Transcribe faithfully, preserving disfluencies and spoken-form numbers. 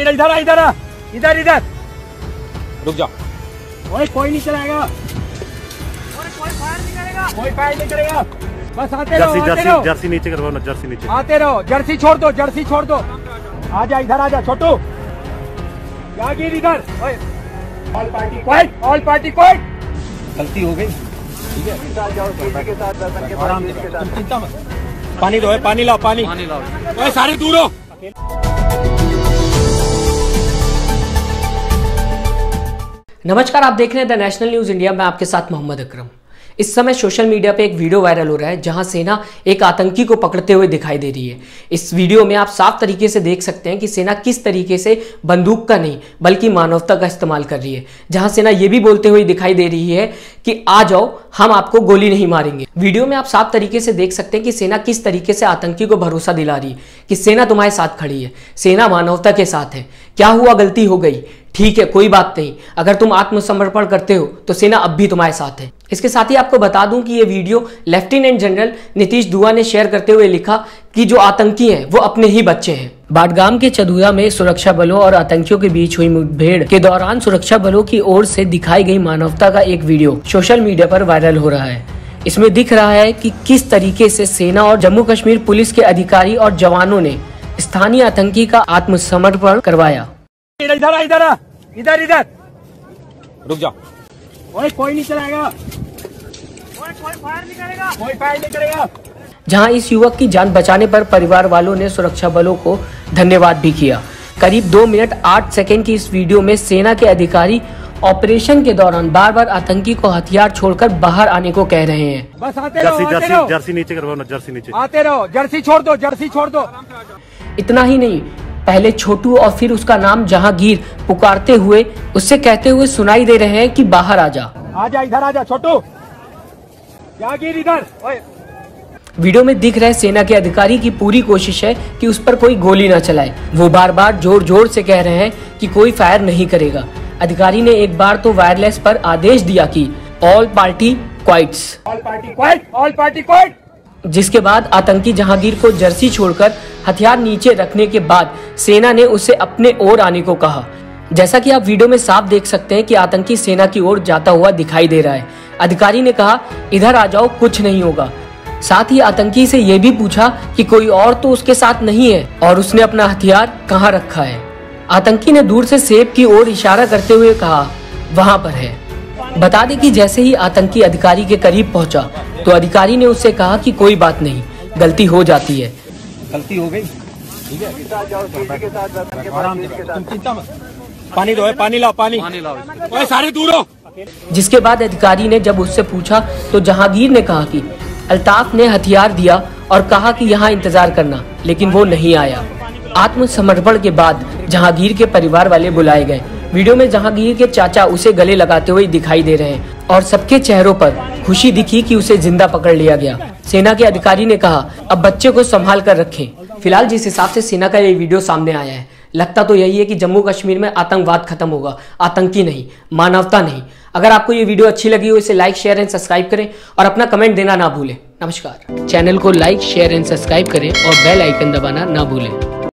इधर इधर इधर इधर इधर रुक जा। ओए कोई नहीं चलाएगा, कोई फायर नहीं करेगा, कोई फायर नहीं करेगा। बस आते रहो, आते रहो। जर्सी नीचे करवाओ ना, जर्सी नीचे। आते रहो, जर्सी छोड़ दो, जर्सी छोड़ दो। आजा इधर आजा छोटू, जागीर इधर। All party quiet, all party quiet. गलती हो गई, ठीक है। आराम से, चिंता मत। पानी दो, पानी लाओ, पानी पानी लाओ। ओए सारे दूर हो। नमस्कार, आप देख रहे हैं द नेशनल न्यूज इंडिया। मैं आपके साथ मोहम्मद अकरम। इस समय सोशल मीडिया पे एक वीडियो वायरल हो रहा है जहां सेना एक आतंकी को पकड़ते हुए दिखाई दे रही है। इस वीडियो में आप साफ तरीके से देख सकते हैं कि सेना किस तरीके से बंदूक का नहीं बल्कि मानवता का इस्तेमाल कर रही है। जहां सेना ये भी बोलते हुए दिखाई दे रही है कि आ जाओ, हम आपको गोली नहीं मारेंगे। वीडियो में आप साफ तरीके से देख सकते हैं कि सेना किस तरीके से आतंकी को भरोसा दिला रही है कि सेना तुम्हारे साथ खड़ी है, सेना मानवता के साथ है। क्या हुआ, गलती हो गई, ठीक है, कोई बात नहीं। अगर तुम आत्मसमर्पण करते हो तो सेना अब भी तुम्हारे साथ है। इसके साथ ही आपको बता दूं कि ये वीडियो लेफ्टिनेंट जनरल नीतीश दुआ ने शेयर करते हुए लिखा कि जो आतंकी हैं वो अपने ही बच्चे हैं। बाडगाम के चदुआ में सुरक्षा बलों और आतंकियों के बीच हुई मुठभेड़ के दौरान सुरक्षा बलों की ओर से दिखाई गई मानवता का एक वीडियो सोशल मीडिया पर वायरल हो रहा है। इसमें दिख रहा है कि किस तरीके से सेना और जम्मू कश्मीर पुलिस के अधिकारी और जवानों ने स्थानीय आतंकी का आत्मसमर्पण करवाया। इधर इधर इधर इधर रुक जा। ओए कोई नहीं चलाएगा, कोई कोई फायर नहीं करेगा, कोई फायर नहीं करेगा। जहां इस युवक की जान बचाने पर परिवार वालों ने सुरक्षा बलों को धन्यवाद भी किया। करीब दो मिनट आठ सेकंड की इस वीडियो में सेना के अधिकारी ऑपरेशन के दौरान बार बार आतंकी को हथियार छोड़कर बाहर आने को कह रहे हैं। बस आते रहो, आते जर्सी रहो। जर्सी नीचे करवाओ ना, जर्सी नीचे। आते रहो, जर्सी छोड़ दो, जर्सी छोड़ दो। इतना ही नहीं, पहले छोटू और फिर उसका नाम जहांगीर पुकारते हुए उससे कहते हुए सुनाई दे रहे हैं कि बाहर आ जा। आजा इधर आजा छोटू, जागीर इधर। ओए वीडियो में दिख रहे सेना के अधिकारी की पूरी कोशिश है कि उस पर कोई गोली न चलाए। वो बार बार जोर जोर से कह रहे हैं कि कोई फायर नहीं करेगा। अधिकारी ने एक बार तो वायरलेस पर आदेश दिया कि all party quiets, all party quiet, all party quiet. जिसके बाद आतंकी जहांगीर को जर्सी छोड़कर हथियार नीचे रखने के बाद सेना ने उसे अपने ओर आने को कहा। जैसा कि आप वीडियो में साफ देख सकते हैं कि आतंकी सेना की ओर जाता हुआ दिखाई दे रहा है। अधिकारी ने कहा, इधर आ जाओ, कुछ नहीं होगा। साथ ही आतंकी से यह भी पूछा कि कोई और तो उसके साथ नहीं है और उसने अपना हथियार कहाँ रखा है। आतंकी ने दूर से सेब की ओर इशारा करते हुए कहा, वहां पर है। बता दें कि जैसे ही आतंकी अधिकारी के करीब पहुंचा तो अधिकारी ने उससे कहा कि कोई बात नहीं, गलती हो जाती है। गलती हो गई, ठीक है। आराम से, चिंता मत। पानी दो, पानी लाओ, पानी पानी लाओ। ओए सारे दूर हो। जिसके बाद अधिकारी ने जब उससे पूछा तो जहांगीर ने कहा कि अल्ताफ ने हथियार दिया और कहा कि यहाँ इंतजार करना, लेकिन वो नहीं आया। आत्मसमर्पण के बाद जहांगीर के परिवार वाले बुलाए गए। वीडियो में जहांगीर के चाचा उसे गले लगाते हुए दिखाई दे रहे हैं और सबके चेहरों पर खुशी दिखी कि उसे जिंदा पकड़ लिया गया। सेना के अधिकारी ने कहा, अब बच्चे को संभाल कर रखें। फिलहाल जिस हिसाब से सेना का ये वीडियो सामने आया है, लगता तो यही है कि जम्मू कश्मीर में आतंकवाद खत्म होगा, आतंकी नहीं, मानवता नहीं। अगर आपको ये वीडियो अच्छी लगी हो इसे लाइक, शेयर एंड सब्सक्राइब करें और अपना कमेंट देना ना भूलें। नमस्कार। चैनल को लाइक, शेयर एंड सब्सक्राइब करें और बेल आइकन दबाना ना भूलें।